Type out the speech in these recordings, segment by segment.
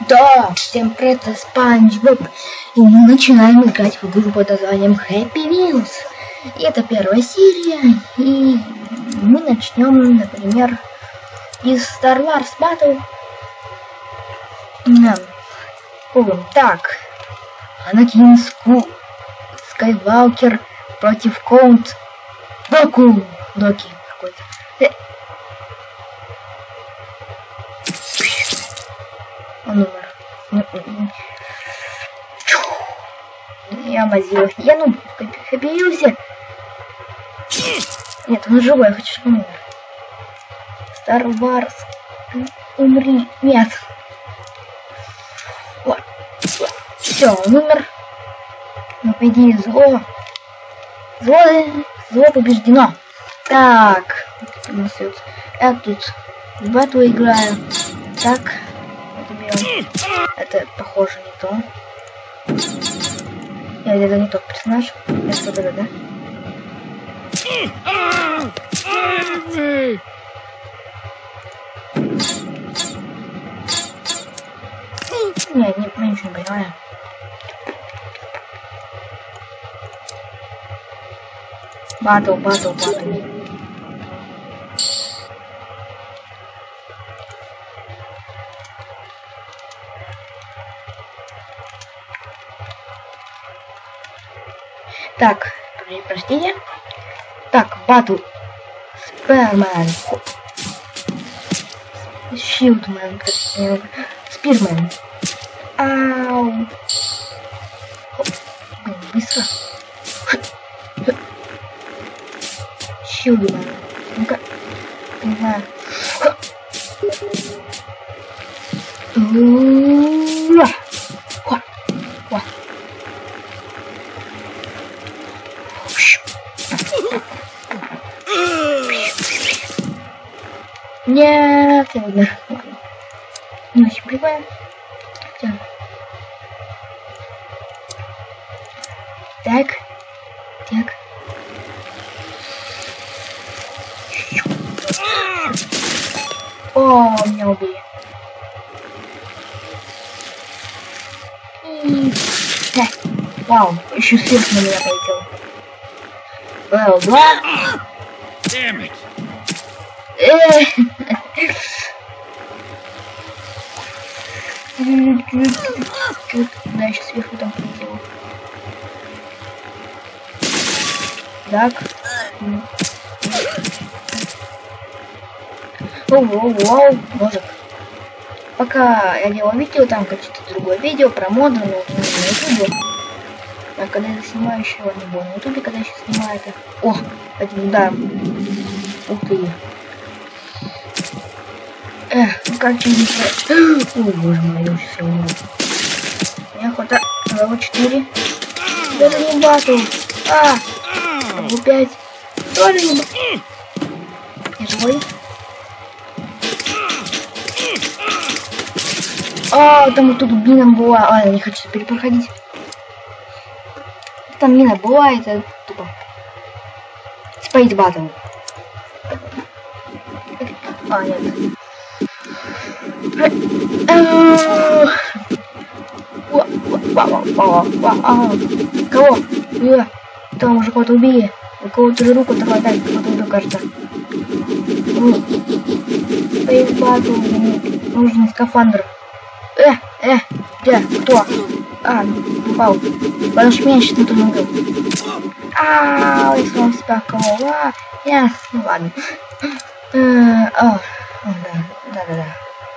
Да, всем привет, это Спанч Боб. И мы начинаем играть в игру под названием Happy Wheels. И это первая серия. И мы начнем, например, из Star Wars Battle. Так. Анакин Скайвалкер против Count Доку. Доки какой-то. Он умер. Я мазила. Я победился. Нет, он живой, я хочу, чтобы он умер. Star Wars. Умри. Нет. Все, он умер. Ну, победи зло. Зло побеждено. Так. Я тут в батл играю. Так. Это похоже не то. Это не тот персонаж. Это вот это, да? Нет, мы ничего не понимаем. Батл. Так, простите. Так, батл. Спирмен. Шилдмен. Спирмен. Ау. Быстро. Шилдмен. Ну-ка. Не знаю. Нет, я умер. Не очень прикольно. Так. О, меня убили. Вау, еще сверху на меня полетел. Well, what? Damn it. Да, еще сверху там полетело. Так. Воу, ножик. Пока я делал видео, там какое-то другое видео про моды, но уже не на ютубе. А когда я снимаю еще не было на ютубе, когда еще снимаю это. О, одним ударом. Ух ты. Ну как что-нибудь. О, боже мой, я уже все умру. Мне хватает level 4. Даже не батл. Level 5. Тоже не батл. Я живой. Там тут мина была. Я не хочу теперь проходить. Там мина была, это тупо. Спейс батл. Нет. Кого? Там уже кого-то убили. У кого-то же руку оторвать, кто-то убил, кажется. Спейс батл. Нужен скафандр. Где? Кто? Упал. Потому что меня сейчас никто не убил. Если он себя колола. Ну ладно. Да.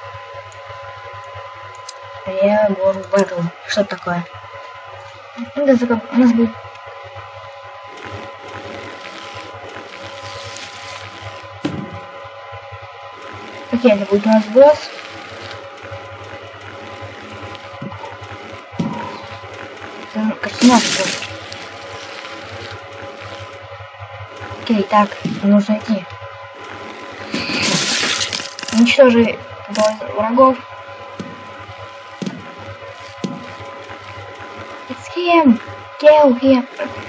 Я был в батл. Что такое? У нас будет... Окей, это будет у нас босс. Окей, так, нужно идти. Уничтожи врагов. It's him. Kill him.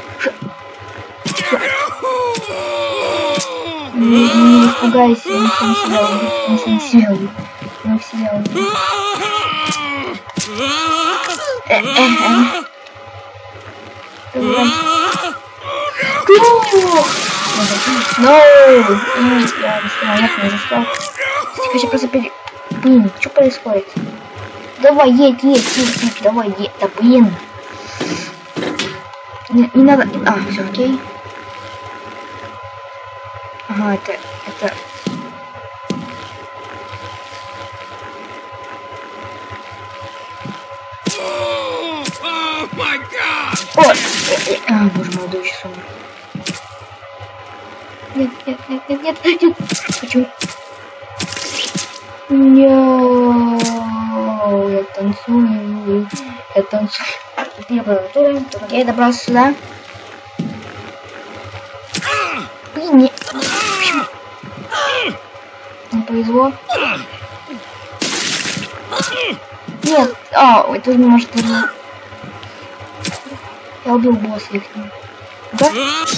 Не испугайся, он сам себя убил. Он сам себя убил. Я застрял. Хочу просто Блин, что происходит? Давай, едь, давай, едь. Да блин. Не надо. А, все, окей. Ага, это... О, боже мой, дочь сумма. Нет. Почему? Я танцую. Я добрался сюда. Блин, не... Почему? Не повезло. Нет. Это не может быть. Я убил босса их. Да?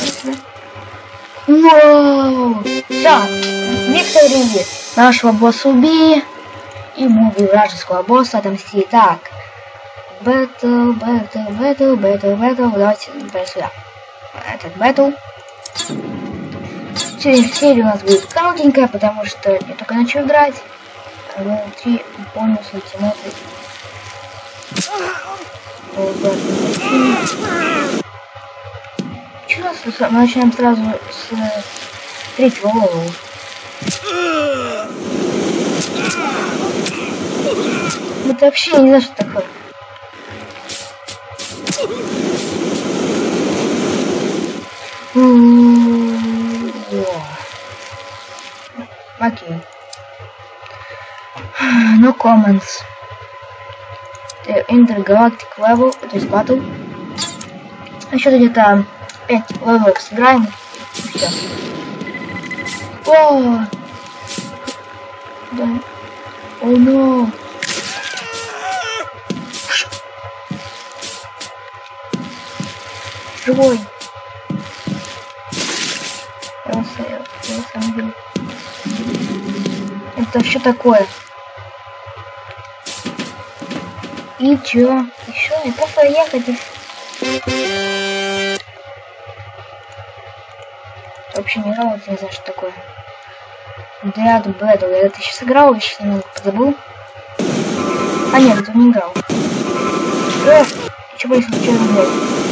Вау! Все, Виктории нашего босса убили. И мы убили вражеского босса отомстили. Так. Бэтл. Давайте сюда. Этот бэтл. Серия у нас будет коротенькая, потому что я только начал играть. Внутри бонусы, ультиматы. Что мы начинаем сразу с третьего левела. Это вообще не знаю, что такое. Окей. No comments. Intergalactic level, то есть battle. Еще где-то 5 левелов сыграем. Все. О! Да. Ой, но. Живой. Я сам видел. Это что такое? И чё? Еще не просто ехать. Вообще не играл, не знаю, что такое. Дряд Бэтл. Я это сейчас играл, я сейчас немного позабыл. А нет, это не играл. Что происходит? Что делать?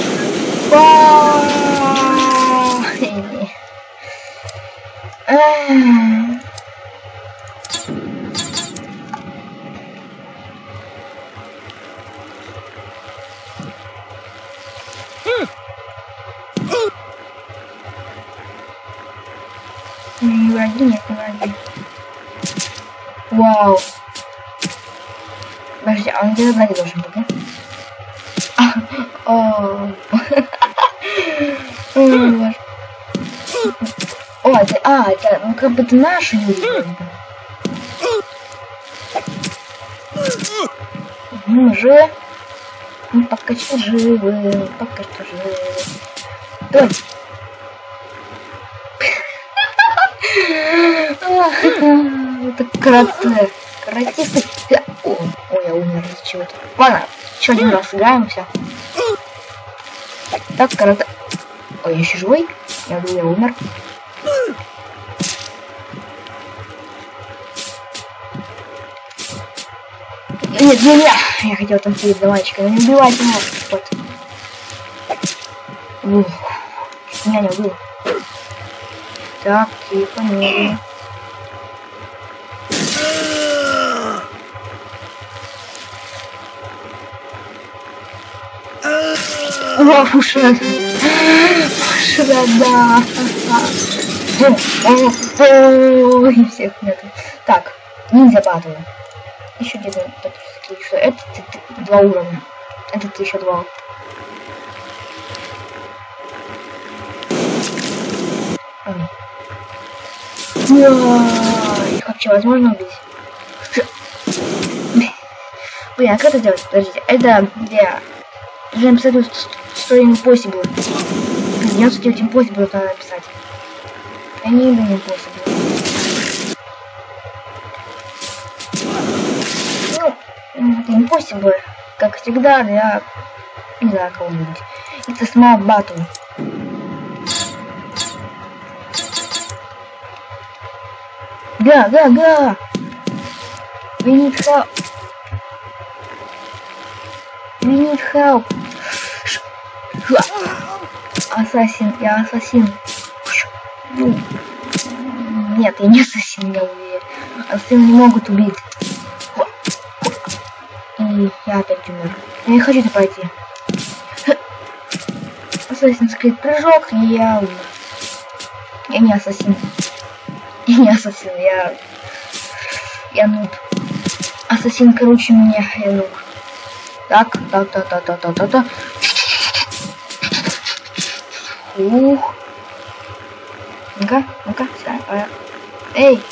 Не враги, нет, не враги. Вау. Подожди, а он где-то сзади должен быть, да? О, это, ну как бы это наши люди. Ну, же. Ну, пока что живы, пока что живы. Давай. Это каратисты. Ой, я умер из чего-то. Ладно, еще один раз играем, все. Так, карате. Ой, я еще живой? Я думаю, я умер. Нет, я хотел там сидеть за мальчика, но не убивать его. Вот. Меня не убил. Так, тихо, медленно. Уши. Да. И всех нету. Так, ниндзя батл. Еще где-то такие, что это 2 уровня. Этот еще 2. Их вообще возможно убить? Блин, а как это делать? Подождите, это для... Нужно написать Story Impossible. 99 Impossible надо написать. Я не иду Impossible. Ну, это Impossible. как всегда, я не знаю кого-нибудь. Это Smart Battle. Га! We need help. We need help. Ассасин, я ассасин. Нет, я не ассасин, я уверен. Ассасины не могут убить. И я опять умер. Я не хочу это пройти. Ассасинский прыжок, и я умер. Я не ассасин. Я нуб. Ассасин круче меня, я нуб. Так. Ух. Ну-ка, сюда. Эй!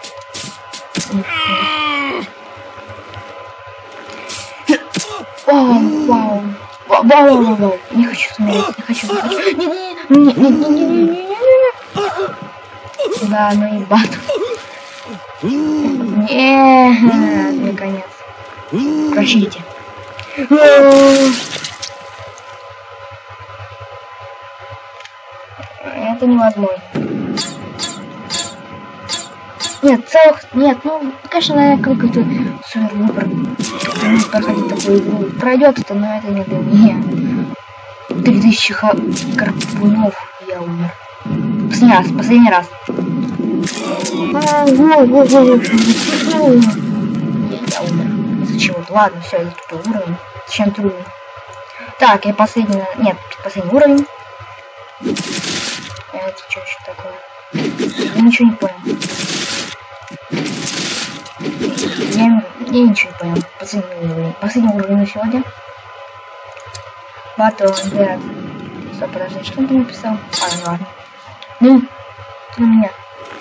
Вау. Не хочу смотреть, не хочу. Не. Да, ну и бат. Нет, наконец. Прощите. Это невозможно. Нет, ну, конечно, наверное, какой-то супер выбор. Проходить такую игру. Пройдет это, но это не для меня. 3000 карпунов я умер. Последний раз. Я умер. Из-за чего-то. Ладно, все, это тупой уровень. Зачем трудно? Так, я последний уровень. Это что еще такое? Я ничего не понял. Я ничего не понял. Последний уровень на сегодня. Battle on Dead. Стоп, подожди, что он там написал? Ну ладно. Ну, ты на меня.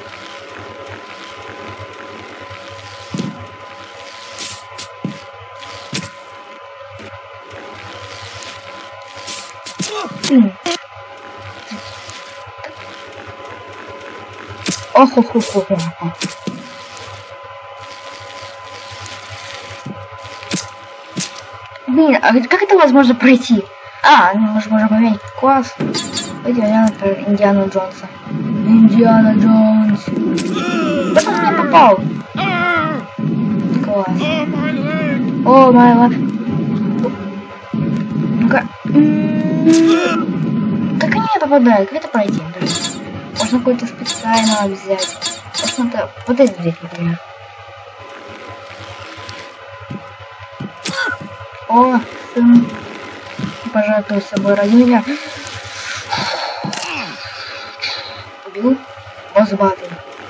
Ох. Блин, а как это возможно пройти? Мы же можем поменять класс. Пойдем про Индиану Джонса. Индиана Джонс. Вот он мне попал. Класс. О, май лав. Ну-ка. Как они попадают? Как это пройти? Можно какой-то специально взять. Можно это вот это взять, например. О, сын. Пожертвуй собой ради меня. Убил. Босс батл.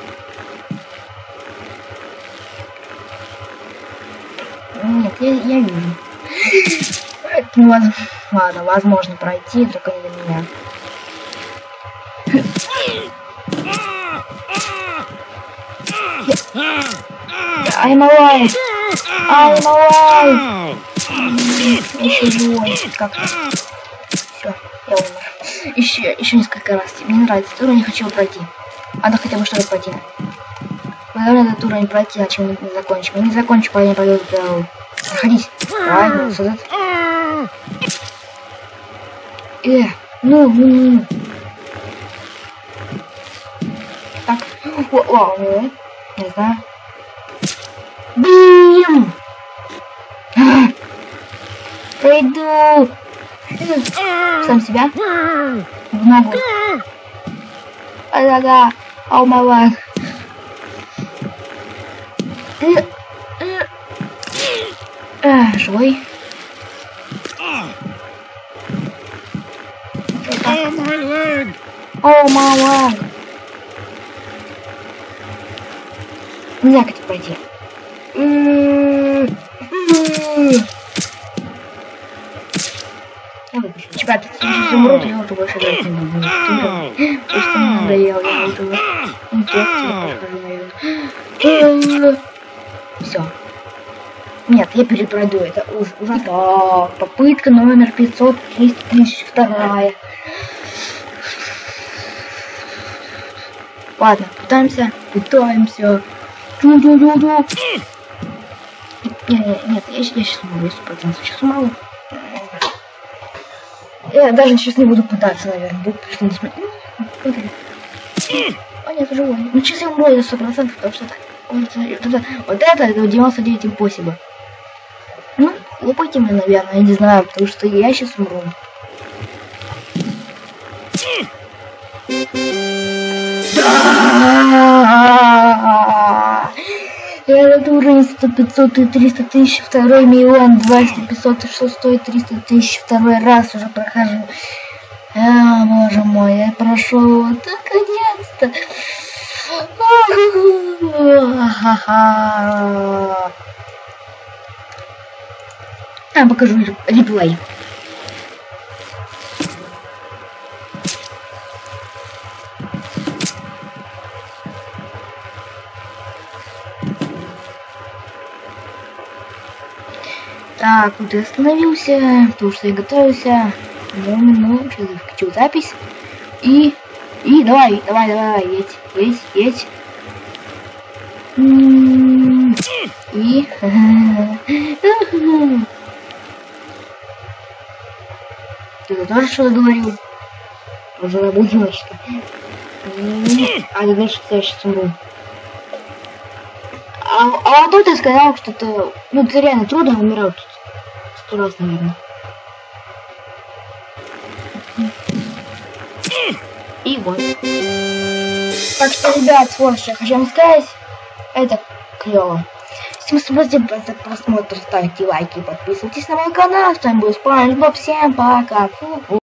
Нет, я вижу. Это невозможно. Ладно, возможно пройти, только не до меня. I'm alive! Еще живой. Как-то. Все, я умер. Еще несколько раз. Мне не нравится этот уровень, не хочу его пройти. Надо хотя бы что-то пройти. Наверное, этот уровень пройти, иначе мы не закончим. Я не закончу, пока не пойду в Находись. Правильно, сюда. Ну. Так. Вау, не знаю. Бим! Пройду! Сам себя? В ногу. Да. О май лаг. Живой? О май лаг. Нельзя как-то пройти. Я выпущу. Ребята, если умру, то я уже больше играть не буду. Просто мне надоело, я уже интересно. Все. Нет, я перепройду, это ужасно. Так, попытка номер 532. Ладно, пытаемся. Нет, я сейчас умру, 100% сейчас умру. Я даже сейчас не буду пытаться, наверное. Буду просто не смотреть. А нет, живой. Ну сейчас я умру, я 100%, потому что вот это 99 impossible. Ну, лопайте меня, наверное, я не знаю, потому что я сейчас умру. Этот уровень 100, 500 и 300 тысяч, 2 миллион, 200, 500 и 600, 300 тысяч, второй раз уже прохожу. Боже мой, я прошел, наконец-то. Покажу реплей. Так, вот я остановился, потому что я готовился. Ну, сейчас я включил запись. И давай, едь. И... Ты тоже что-то говорил? Уже набудила что-то. А ты дальше я сейчас умру. А тут ты сказал, что ты... Ну, ты реально трудно умирал тут. 100 раз, наверное. И вот. Так что, ребят, вот что я хочу вам сказать. Это клево. Всем спасибо за просмотр, ставьте лайки, подписывайтесь на мой канал. С вами был Спанч Боб. Всем пока. Фу-фу.